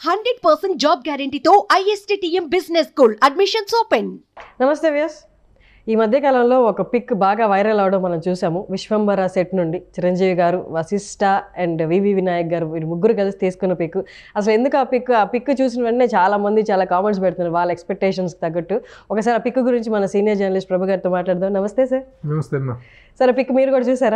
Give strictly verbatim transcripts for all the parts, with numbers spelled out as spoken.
Hundred percent job గ్యారంటీతో ISTTM business school admissions open. నమస్తే వ్యాస్. ఈ మధ్యకాలంలో ఒక పిక్ బాగా వైరల్ అవడం మనం చూసాము. విశ్వంబర సెట్ నుండి చిరంజీవి గారు, వశిష్ఠ అండ్ వివి వినాయక్ గారు వీరు ముగ్గురు కలిసి తీసుకున్న పిక్. అసలు ఎందుకు ఆ పిక్ ఆ పిక్ చూసిన వెంటనే చాలా మంది చాలా కామెంట్స్ పెడుతున్నారు వాళ్ళ ఎక్స్పెక్టేషన్స్కి తగ్గట్టు. ఒకసారి ఆ పిక్ గురించి మన సీనియర్ జర్నలిస్ట్ ప్రభు గారితో మాట్లాడదాం. నమస్తే సార్. నమస్తే అమ్మా. సార్ ఆ పిక్ మీరు కూడా చూసారా?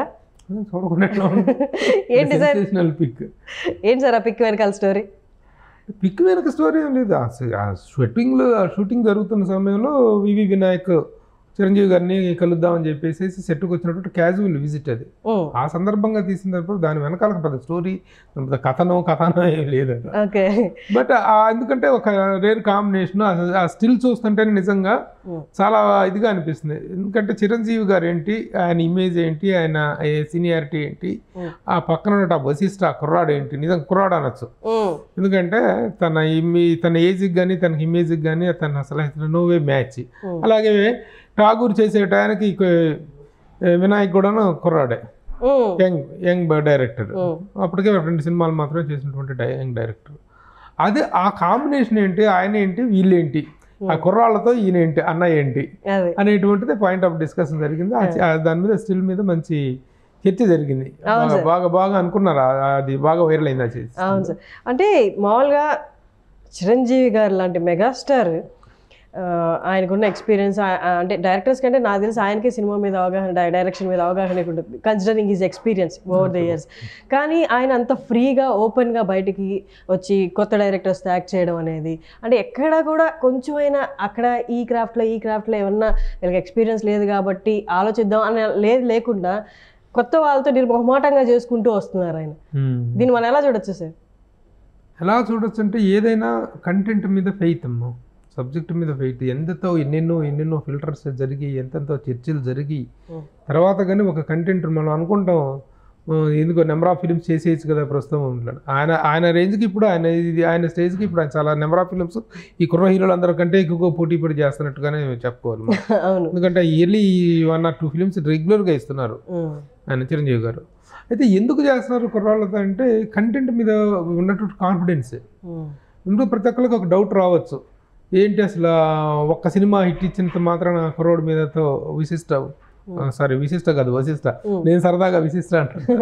ఏంటి సార్ పిక్ ఏంటి సార్ ఆ పిక్ వెనకాల స్టోరీ? పిక్ వెనక స్టోరీ ఏం లేదు. ఆ షూటింగ్లో ఆ షూటింగ్ జరుగుతున్న సమయంలో వివి వినాయక్ చిరంజీవి గారిని కలుద్దామని చెప్పేసి సెట్కి వచ్చినటువంటి క్యాజువల్ విజిట్ అది. ఆ సందర్భంగా తీసినప్పుడు దాని వెనకాల పెద్ద స్టోరీ కథనం కథనం ఏం లేదు. బట్ ఎందుకంటే ఒక రేర్ కాంబినేషన్ ఆ స్టిల్ చూస్తుంటేనే నిజంగా చాలా ఇదిగా అనిపిస్తుంది. ఎందుకంటే చిరంజీవి గారు ఏంటి, ఆయన ఇమేజ్ ఏంటి, ఆయన సీనియారిటీ ఏంటి, ఆ పక్కన ఉన్న వశిష్ఠ కుర్రాడు ఏంటి, నిజంగా కుర్రాడు అనొచ్చు. ఎందుకంటే తన ఇమే తన ఏజ్కి కానీ తనకి ఇమేజ్కి కానీ తన అసలు నోవే మ్యాచ్. అలాగే ఠాగూర్ చేసే టయానికి వినాయక్ కూడా కుర్రాడే, యంగ్ యంగ్ డైరెక్టర్. అప్పటికే రెండు సినిమాలు మాత్రమే చేసినటువంటి యంగ్ డైరెక్టర్. అదే ఆ కాంబినేషన్ ఏంటి, ఆయన ఏంటి, వీళ్ళేంటి, ఆ కుర్రాళ్ళతో ఈయన ఏంటి, అన్నయ్య ఏంటి అనేటువంటిది పాయింట్ ఆఫ్ డిస్కషన్ జరిగింది. దాని మీద స్టిల్ మీద మంచి చర్చ జరిగింది. బాగా బాగా అనుకున్నారు, అది బాగా వైరల్ అయింది. అది అవును సార్. అంటే మామూలుగా చిరంజీవి గారు లాంటి మెగాస్టార్ ఆయనకున్న ఎక్స్పీరియన్స్ అంటే డైరెక్టర్స్ కంటే నాకు తెలిసి ఆయనకే సినిమా మీద అవగాహన, డైరెక్షన్ మీద అవగాహన ఉంటుంది, considering his experience over the years. కానీ ఆయన అంత ఫ్రీగా ఓపెన్గా బయటికి వచ్చి కొత్త డైరెక్టర్స్తో యాక్ట్ చేయడం అనేది అంటే ఎక్కడ కూడా కొంచెమైనా అక్కడ ఈ క్రాఫ్ట్లో ఈ క్రాఫ్ట్లో ఏమన్నా వీళ్ళకి ఎక్స్పీరియన్స్ లేదు కాబట్టి ఆలోచిద్దాం అని లేదు లేకుండా కొత్త వాళ్ళతో నిర్మోహమాటంగా చేసుకుంటూ వస్తున్నారు ఆయన. దీన్ని మనం ఎలా చూడొచ్చు సార్? ఎలా చూడొచ్చు అంటే ఏదైనా కంటెంట్ మీద ఫెయిత్ అమ్మా, సబ్జెక్ట్ మీద ఫెయిట్. ఎంతతో ఎన్నెన్నో ఎన్నెన్నో ఫిల్టర్స్ జరిగి ఎంతెంతో చర్చలు జరిగి తర్వాత కానీ ఒక కంటెంట్ మనం అనుకుంటాం ఎందుకో నెంబర్ ఆఫ్ ఫిలిమ్స్ చేసేయచ్చు కదా ప్రస్తుతం ఉంటాడు ఆయన. ఆయన రేంజ్కి ఇప్పుడు ఆయన ఇది ఆయన స్టేజ్కి ఇప్పుడు ఆయన చాలా నెంబర్ ఆఫ్ ఫిలిమ్స్ ఈ కుర్ర హీరోలు అందరూ కంటే ఎక్కువ పోటీ పడి చేస్తున్నట్టుగానే చెప్పుకోవాలి. ఎందుకంటే yearly one or two films రెగ్యులర్గా ఇస్తున్నారు ఆయన చిరంజీవి గారు. అయితే ఎందుకు చేస్తున్నారు కుర్రాళ్ళతో అంటే కంటెంట్ మీద ఉన్నటువంటి కాన్ఫిడెన్స్. ఇందులో ప్రతి ఒక్కరికి ఒక డౌట్ రావచ్చు, ఏంటి అసలు ఒక్క సినిమా హిట్ ఇచ్చినంత మాత్రాన కుర్రోడి మీదతో విశిష్ట సారీ విశిష్ట కాదు వశిష్ట, నేను సరదాగా విశిష్ట అంటాను,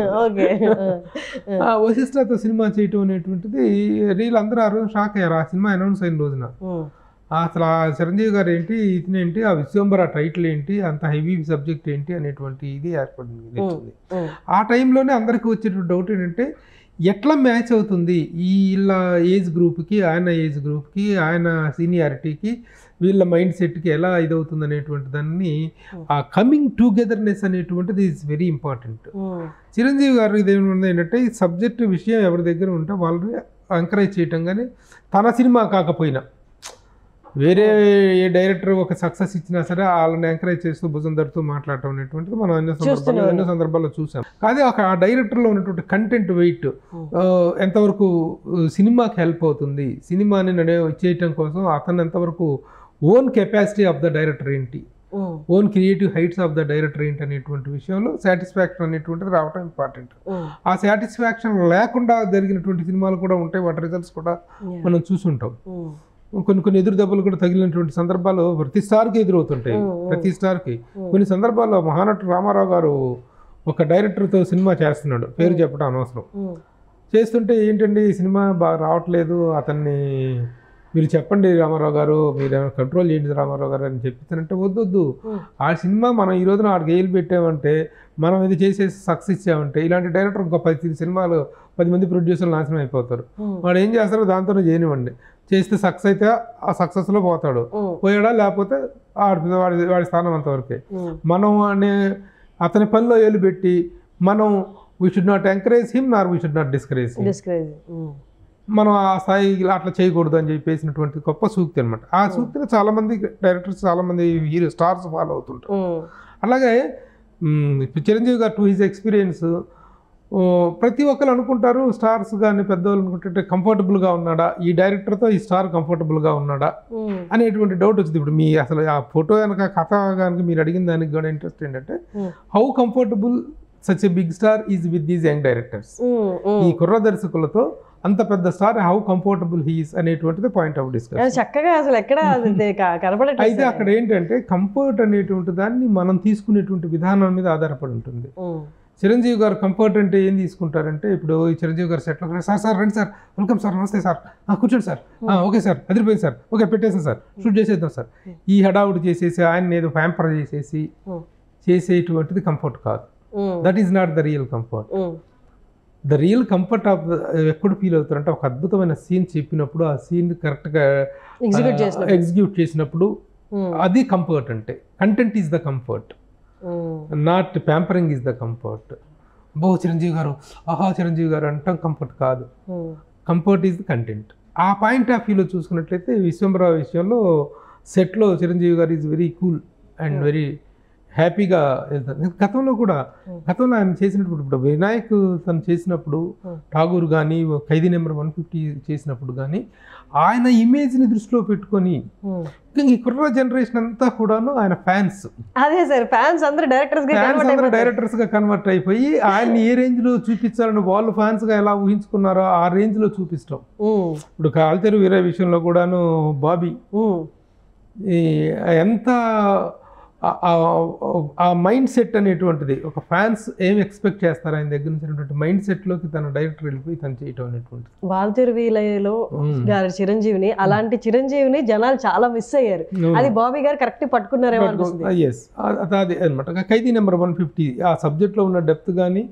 వశిష్ఠతో సినిమా చేయటం అనేటువంటిది రీల్ అందరూ ఆ రోజు షాక్ అయ్యారు. ఆ సినిమా అనౌన్స్ అయిన రోజున అసలు ఆ చిరంజీవి గారు ఏంటి, ఇతనేంటి, ఆ విశ్వంబర టైటిల్ ఏంటి, అంత హెవీ సబ్జెక్ట్ ఏంటి అనేటువంటి ఇది ఏర్పడింది. ఆ టైంలోనే అందరికీ వచ్చేటువంటి డౌట్ ఏంటంటే ఎట్లా మ్యాచ్ అవుతుంది వీళ్ళ ఏజ్ గ్రూప్కి, ఆయన ఏజ్ గ్రూప్కి, ఆయన సీనియారిటీకి, వీళ్ళ మైండ్ సెట్కి ఎలా ఇదవుతుంది అనేటువంటి దాన్ని ఆ కమింగ్ టుగెదర్నెస్ అనేటువంటిది ఈజ్ వెరీ ఇంపార్టెంట్. చిరంజీవి గారు ఇదేమన్నా ఏంటంటే ఈ సబ్జెక్ట్ విషయం ఎవరి దగ్గర ఉంటే వాళ్ళని ఎంకరేజ్ చేయటం, కానీ తన సినిమా కాకపోయినా వేరే ఏ డైరెక్టర్ ఒక సక్సెస్ ఇచ్చినా సరే వాళ్ళని ఎంకరేజ్ చేస్తూ భుజం ధరుతూ మాట్లాడటం అనేటువంటిది మనం ఎన్నో సందర్భాల్లో ఎన్నో సందర్భాల్లో చూసాం. కానీ ఒక ఆ డైరెక్టర్లో ఉన్నటువంటి కంటెంట్ వెయిట్ ఎంతవరకు సినిమాకి హెల్ప్ అవుతుంది, సినిమాని నడే చేయటం కోసం అతను ఎంతవరకు own capacity of the director ఏంటి, own creative heights of the director ఏంటి అనేటువంటి విషయంలో సాటిస్ఫాక్షన్ అనేటువంటిది రావటం ఇంపార్టెంట్. ఆ సాటిస్ఫాక్షన్ లేకుండా జరిగినటువంటి సినిమాలు కూడా ఉంటాయి, వాటి రిజల్ట్స్ కూడా మనం చూసుంటాం. కొన్ని కొన్ని ఎదురు దెబ్బలు కూడా తగిలినటువంటి సందర్భాలు ప్రతి స్టార్కి ఎదురవుతుంటాయి. ప్రతి స్టార్కి కొన్ని సందర్భాల్లో మహానటుడు రామారావు గారు ఒక డైరెక్టర్తో సినిమా చేస్తున్నాడు, పేరు చెప్పడం అనవసరం, చేస్తుంటే ఏంటండి ఈ సినిమా బాగా రావట్లేదు, అతన్ని మీరు చెప్పండి రామారావు గారు, మీరు కంట్రోల్ చేయండి రామారావు గారు అని చెప్తానంటే వద్దొద్దు, ఆ సినిమా మనం ఈ రోజున ఆడికి వేలు పెట్టామంటే, మనం ఇది చేసేసి సక్సెస్ ఇచ్చామంటే ఇలాంటి డైరెక్టర్ ఇంకో పది సినిమాలు పది మంది ప్రొడ్యూసర్లు నాశనం అయిపోతారు. వాడు ఏం చేస్తారో దాంతోనే చేయనివ్వండి, చేస్తే సక్సెస్ అయితే ఆ సక్సెస్లో పోతాడు, పోయాడా లేకపోతే వాడి వాడి వాడి స్థానం అంతవరకే. మనం అనే అతని పనిలో ఏలు పెట్టి మనం we should not encourage him nor we should not discourage him, మనం ఆ స్థాయి అట్లా చేయకూడదు అని చెప్పేసినటువంటి గొప్ప సూక్తి అనమాట. ఆ సూక్తిని చాలామంది డైరెక్టర్స్ చాలామంది హీరో స్టార్స్ ఫాలో అవుతుంటారు. అలాగే చిరంజీవి గారు టు హిజ్ ఎక్స్పీరియన్స్ ప్రతి ఒక్కరు అనుకుంటారు, స్టార్స్ కానీ పెద్దవాళ్ళు అనుకుంటుంటే కంఫర్టబుల్గా ఉన్నాడా ఈ డైరెక్టర్తో, ఈ స్టార్ కంఫర్టబుల్గా ఉన్నాడా అనేటువంటి డౌట్ వచ్చింది. ఇప్పుడు మీ అసలు ఆ ఫోటో కనుక కథ కనుక మీరు అడిగిన దానికి కూడా ఇంట్రెస్ట్ ఏంటంటే how comfortable such a big star is with these young directors. ఈ కుర్ర దర్శకులతో అంత పెద్ద స్టార్ హౌ కంఫర్టబుల్ హీస్ అనేటువంటిది పాయింట్ ఆఫ్ డిస్కషన్. చక్కగా అసలు ఎక్కడ కనపడట్లేదు. అయితే అక్కడ ఏంటంటే కంఫర్ట్ అనేటువంటి దాన్ని మనం తీసుకునేటువంటి విధానం మీద ఆధారపడి ఉంటుంది. చిరంజీవి గారు కంఫర్ట్ అంటే ఏం తీసుకుంటారంటే, ఇప్పుడు ఈ చిరంజీవి గారు సెట్లో సార్ సార్ రండి సార్, వెల్కమ్ సార్, నమస్తే సార్, కూర్చోండి సార్, ఓకే సార్, అదిరిపోయింది సార్, ఓకే పెట్టేసాం సార్, షూట్ చేసేద్దాం సార్, ఈ హడావుడి చేసేసి ఆయన ఏదో ప్యాంపర్ చేసేసి చేసేటువంటిది కంఫర్ట్ కాదు. That is not the real comfort. The real comfort of ఎప్పుడు ఫీల్ అవుతారంటే, ఒక అద్భుతమైన సీన్ చెప్పినప్పుడు ఆ సీన్ కరెక్ట్గా ఎగ్జిక్యూట్ చేసినప్పుడు అది కంఫర్ట్. అంటే content is the comfort, not pampering is the comfort. బో చిరంజీవి గారు, ఆహా చిరంజీవి గారు అంటాం కంఫర్ట్ కాదు. Comfort is the content. ఆ పాయింట్ ఆఫ్ వ్యూలో చూసుకున్నట్లయితే విశ్వంబరావు విషయంలో సెట్లో చిరంజీవి గారు is very cool and very హ్యాపీగా వెళ్తారు. గతంలో కూడా గతంలో ఆయన చేసినప్పుడు, ఇప్పుడు వినాయక్ తను చేసినప్పుడు, ఠాగూర్ కానీ ఖైదీ నెంబర్ వన్ ఫిఫ్టీ చేసినప్పుడు కానీ ఆయన ఇమేజ్ని దృష్టిలో పెట్టుకొని ఈ కుర్ర జనరేషన్ అంతా కూడాను ఆయన ఫ్యాన్స్. అదే సార్, ఫ్యాన్స్ అందరూ డైరెక్టర్స్ అందరూ డైరెక్టర్స్ గా కన్వర్ట్ అయిపోయి ఆయన్ని ఏ రేంజ్ లో చూపించాలని వాళ్ళు ఫ్యాన్స్ గా ఎలా ఊహించుకున్నారో ఆ రేంజ్ లో చూపిస్తాం. ఇప్పుడు కాల్తెరు వీర విషయంలో కూడాను బాబీ ఎంత ఆ మైండ్ సెట్ అనేటువంటిది, ఒక ఫ్యాన్స్ ఏం ఎక్స్పెక్ట్ చేస్తారు ఆయన దగ్గర నుంచి మైండ్ సెట్ లోకి తన డైరెక్టర్ వెళ్ళిపోయి తను చేయటం అనేటువంటిది. వాల్తెరు వీరలో గారి చిరంజీవిని, అలాంటి చిరంజీవిని జనాలు చాలా మిస్ అయ్యారు. అది బాబీ గారు కరెక్ట్ పట్టుకున్నారేమో అనిపిస్తుంది. ఎస్, అది అనమాట. ఖైదీ నెంబర్ వన్ ఫిఫ్టీ ఆ సబ్జెక్ట్ లో ఉన్న డెప్త్ కానీ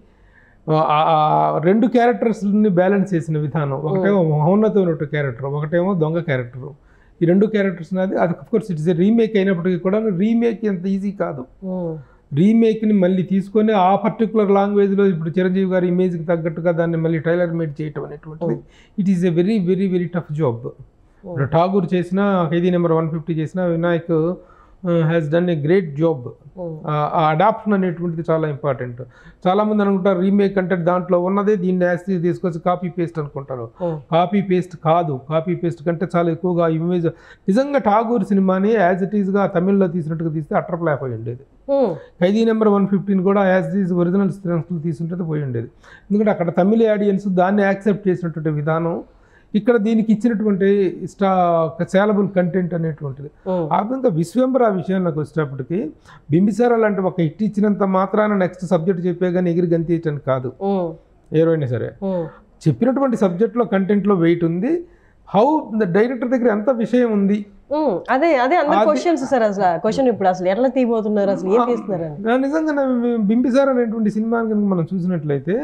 రెండు క్యారెక్టర్స్ని బ్యాలెన్స్ చేసిన విధానం, ఒకటేమో మహోన్నతమైన క్యారెక్టర్, ఒకటేమో దొంగ క్యారెక్టర్. ఈ రెండు క్యారెక్టర్స్ అది అది అఫ్కోర్స్ ఇట్స్ ఏ రీమేక్ అయినప్పటికీ కూడా రీమేక్ ఎంత ఈజీ కాదు. రీమేక్ని మళ్ళీ తీసుకొని ఆ పర్టికులర్ లాంగ్వేజ్లో ఇప్పుడు చిరంజీవి గారి ఇమేజ్కి తగ్గట్టుగా దాన్ని మళ్ళీ టైలర్ మేడ్ చేయటం అనేటువంటిది it is a very very very tough job. ఇప్పుడు ఠాగూర్ చేసిన, ఖైదీ నెంబర్ వన్ ఫిఫ్టీ చేసిన, Vinayak has done a great job. ఆ అడాప్షన్ అనేటువంటిది చాలా ఇంపార్టెంట్. చాలామంది అనుకుంటారు రీమేక్ అంటే దాంట్లో ఉన్నదే దీన్ని యాజ్ తీసుకొచ్చి కాపీ పేస్ట్ అనుకుంటారు. కాపీ పేస్ట్ కాదు. కాపీ పేస్ట్ కంటే చాలా ఎక్కువగా ఇమేజ్. నిజంగా ఠాగూర్ సినిమాని యాజ్ ఇట్ ఈస్గా తమిళ్లో తీసినట్టుగా తీస్తే అటర్ ఫ్లాప్ అయి ఉండేది. ఖైదీ నెంబర్ వన్ ఫిఫ్టీన్ కూడా యాజ్ ఈజ్ ఒరిజినల్ స్ట్రెంగ్స్లో తీసుంటే పోయి ఉండేది. ఎందుకంటే అక్కడ తమిళ ఆడియన్స్ దాన్ని యాక్సెప్ట్ చేసినటువంటి విధానం, ఇక్కడ దీనికి ఇచ్చినటువంటి స్టా సేలబుల్ కంటెంట్ అనేటువంటిది. ఆ విధంగా విశ్వంబర విషయానికి వచ్చేటప్పటికి బింబిసారా లాంటి ఒక హిట్ ఇచ్చినంత మాత్రాన నెక్స్ట్ సబ్జెక్ట్ చెప్పే కానీ ఎగిరి గంతేయటానికి కాదు. ఏరోయినా సరే చెప్పినటువంటి సబ్జెక్ట్లో కంటెంట్లో వెయిట్ ఉంది. హౌ ద డైరెక్టర్ దగ్గర ఎంత విషయం ఉంది, అదే అదే అందరూ క్వశ్చన్స్ సార్. అసలు క్వశ్చన్ ఇప్పుడు అసలు ఎట్లా తీయబోతున్నారు, అసలు ఏం తీస్తున్నారు? నిజంగా బింబిసారా అనేటువంటి సినిమా కనుక మనం చూసినట్లయితే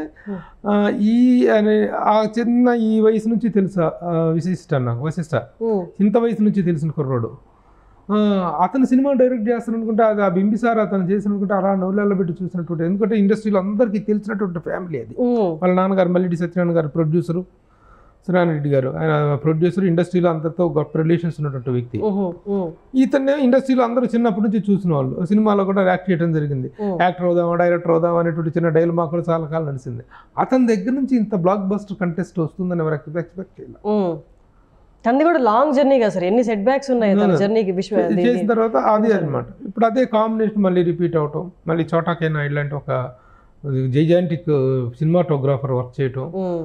ఈ అనే ఆ చిన్న ఈ వయసు నుంచి తెలుసా విశిష్ట, నాకు వశిష్ట ఇంత వయసు నుంచి తెలిసిన కుర్రోడు అతను సినిమా డైరెక్ట్ చేస్తాను అనుకుంటే అది ఆ బింబిసారా అతను చేసిన అనుకుంటే అలా నవ్వులలో పెట్టి చూసినటువంటి, ఎందుకంటే ఇండస్ట్రీలో అందరికీ తెలిసినటువంటి ఫ్యామిలీ అది. వాళ్ళ నాన్నగారు మల్లిడి సత్యనారాయణ గారు ప్రొడ్యూసరు, సురారెడ్డి గారు ఆయన ప్రొడ్యూసర్, ఇండస్ట్రీలో అందరితో గొప్ప రిలేషన్స్ ఉన్నటువంటి వ్యక్తి. ఇతన్నే ఇండస్ట్రీలో అందరూ చిన్నప్పటి నుంచి చూసిన వాళ్ళు. సినిమాలో కూడా యాక్ట్ చేయడం జరిగింది. యాక్టర్ అవుదామా డైరెక్టర్ అవుదామా అనేటువంటి చిన్న డైలమా కూడా చాలా కాలం నడిచింది. అతని దగ్గర నుంచి ఇంత బ్లాక్ బస్టర్ కంటెస్ట్ వస్తుందని ఎవరు ఎక్స్పెక్ట్ చేయాలి. తనది కూడా లాంగ్ జర్నీ కదా సార్, ఎన్ని సెట్ బ్యాక్స్ ఉన్నాయి జర్నీకి చేసిన తర్వాత. అదే అనమాట ఇప్పుడు అదే కాంబినేషన్ మళ్ళీ రిపీట్ అవటం, మళ్ళీ చోటాకైనా ఇలాంటి ఒక జైజాంటిక్ సినిమాటోగ్రాఫర్ వర్క్ చేయటం.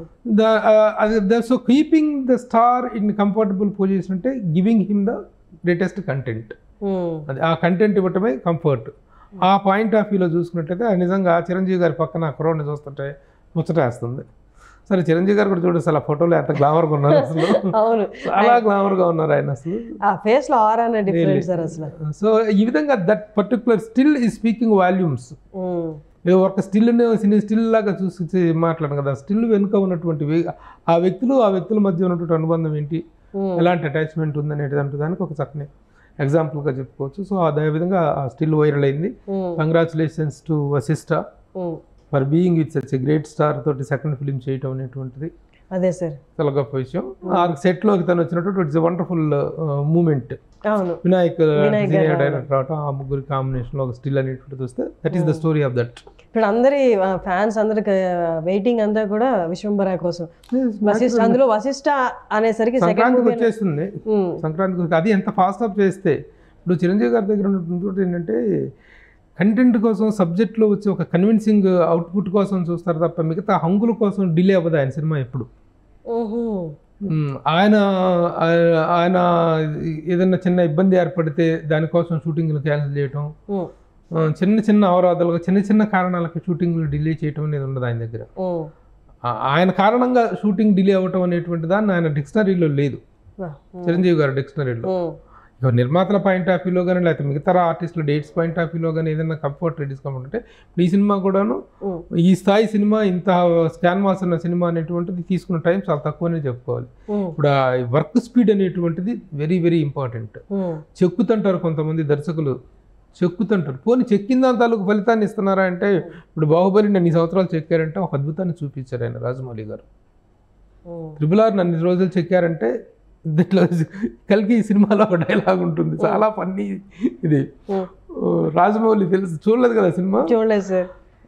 So keeping the star in comfortable position అంటే giving him the greatest content. అది ఆ కంటెంట్ ఇవ్వటమే కంఫర్ట్. ఆ పాయింట్ ఆఫ్ వ్యూలో చూసుకున్నట్టయితే నిజంగా చిరంజీవి గారి పక్కన కుర్రోడ్ని చూస్తుంటే ముచ్చటేస్తుంది. సరే చిరంజీవి గారు కూడా చూడండి అసలు ఆ ఫోటోలో ఎంత గ్లామర్గా ఉన్నారు, అసలు చాలా గ్లామర్గా ఉన్నారు ఆయన. అసలు సో ఈ విధంగా that particular still is speaking volumes. ఒక స్టిల్ని సినీ స్టిల్ లాగా చూసి మాట్లాడను కదా, స్టిల్ వెనుక ఉన్నటువంటి ఆ వ్యక్తులు ఆ వ్యక్తుల మధ్య ఉన్నటువంటి అనుబంధం ఏంటి, ఎలాంటి అటాచ్మెంట్ ఉంది అనేటువంటి దానికి ఒక చక్కని ఎగ్జాంపుల్గా చెప్పుకోవచ్చు. సో అదే విధంగా ఆ స్టిల్ వైరల్ అయింది. Congratulations to Vashishta for being with such a great star తోటి సెకండ్ ఫిలిం చేయటం అనేటువంటిది అదే సార్ చాలా గొప్ప విషయం. ఆ సెట్లోకి తను వచ్చినటువంటి it's a wonderful moment. Vinayak director రావటం, ఆ ముగ్గురి కాంబినేషన్ లో ఒక స్టిల్ అనేటువంటి చూస్తే that is the story of that. ఇప్పుడు అందరి ఫ్యాన్స్ అందరికి వెయిటింగ్ అంతా కూడా విశ్వంబర కోసం. వశిష్ఠ అందులో వశిష్ఠ అనేసరికి సంక్రాంతికి వచ్చేస్తుంది. సంక్రాంతికి అది ఎంత ఫాస్ట్ అప్ చేస్తే ఇప్పుడు చిరంజీవి గారి దగ్గర ఉన్నటువంటి ఏంటంటే కంటెంట్ కోసం సబ్జెక్ట్లో వచ్చి ఒక కన్విన్సింగ్ అవుట్పుట్ కోసం చూస్తారు తప్ప మిగతా హంగుల కోసం డిలే అవ్వదు ఆయన సినిమా ఎప్పుడు. ఆయన ఆయన ఏదైనా చిన్న ఇబ్బంది ఏర్పడితే దానికోసం షూటింగ్లు క్యాన్సిల్ చేయటం, చిన్న చిన్న అవరోధాలుగా చిన్న చిన్న కారణాలకు షూటింగ్లు డిలే చేయటం అనేది ఉండదు ఆయన దగ్గర. ఆయన కారణంగా షూటింగ్ డిలే అవ్వటం అనేటువంటి దాన్ని ఆయన డిక్షనరీలో లేదు, చిరంజీవి గారు డిక్షనరీలో. ఇక నిర్మాతల పాయింట్ ఆఫ్ వ్యూలో కానీ లేకపోతే మిగతా ఆర్టిస్టుల డేట్స్ పాయింట్ ఆఫ్ వ్యూలో కానీ ఏదైనా కంఫర్ట్ డిస్కంఫర్ట్ అంటే ఈ సినిమా కూడాను ఈ స్థాయి సినిమా ఇంత స్కాన్ మాస్ ఉన్న సినిమా అనేటువంటిది తీసుకున్న టైం చాలా తక్కువనే చెప్పుకోవాలి. ఇప్పుడు ఆ వర్క్ స్పీడ్ అనేటువంటిది వెరీ వెరీ ఇంపార్టెంట్. చెక్కుతుంటారు కొంతమంది దర్శకులు, చెక్కుతుంటారు. పోనీ చెక్కిన దాని తాలూకు ఫలితాన్ని ఇస్తున్నారా అంటే ఇప్పుడు బాహుబలి నన్ను ఈ సంవత్సరాలు చెక్కారంటే ఒక అద్భుతాన్ని చూపించారు ఆయన రాజమౌళి గారు. ట్రిపుల్ ఆర్ నన్ను రోజులు చెక్కారంటే దీంట్లో కలికి ఈ సినిమాలో ఒక డైలాగ్ ఉంటుంది చాలా ఫన్నీ. ఇది రాజమౌళి తెలుసు, చూడలేదు కదా సినిమా? చూడలేదు సార్.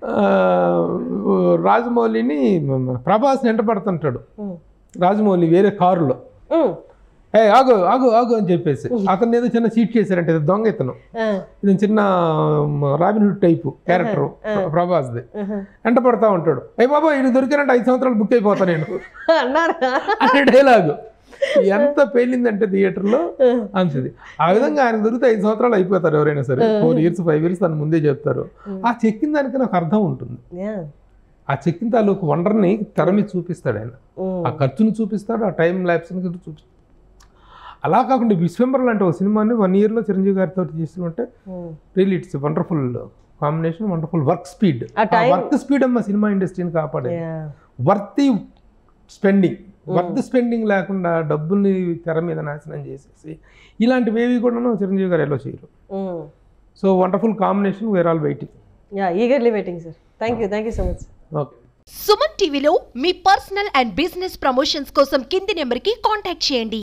రాజమౌళిని ప్రభాస్ని ఎంట పడుతుంటాడు రాజమౌళి వేరే కారులో. ఏ ఆగు ఆగు ఆగు అని చెప్పేసి అతను ఏదో చిన్న చీట్ చేశారంటే దొంగ ఇతను, ఇది చిన్న రాబిన్ హుడ్ టైపు క్యారెక్టర్ ప్రభాస్ది. ఎంట పడతా ఉంటాడు, అయ్యి బాబా ఇది దొరికానంటే ఐదు సంవత్సరాలు బుక్ అయిపోతా నేను అనే డైలాగు. ఎంత పేలిందంటే థియేటర్లో అంతది. ఆ విధంగా ఆయన దొరికితే ఐదు సంవత్సరాలు అయిపోతారు ఎవరైనా సరే, ఫోర్ ఇయర్స్ ఫైవ్ ఇయర్స్ తను ముందే చెప్తారు. ఆ చెక్కిన దానికి నాకు అర్థం ఉంటుంది. ఆ చెక్కిన తాలూకు వండర్ని తెర మీద చూపిస్తాడు ఆయన, ఆ ఖర్చును చూపిస్తాడు, ఆ టైం ల్యాప్స్ని చూపిస్తాడు. అలా కాకుండా విశ్వంబర్ లాంటి ఒక సినిమాని వన్ ఇయర్లో చిరంజీవి గారితో చేస్తుంటే really it's wonderful combination, wonderful work speed. Work speed అమ్మ సినిమా ఇండస్ట్రీని కాపాడే. వర్తి స్పెండింగ్, వర్త్ స్పెండింగ్ లేకుండా డబ్బుల్ని తెర మీద నాశనం చేసేసి ఇలాంటివేవి కూడా చిరంజీవి గారు ఎలా చేయరు. So wonderful combination, where all waiting. Yeah, eagerly waiting sir. Thank you thank you so much. Okay. Suman టీవీలో మీ పర్సనల్ అండ్ బిజినెస్ ప్రమోషన్స్ కోసం కింది నెంబర్కి కాంటాక్ట్ చేయండి.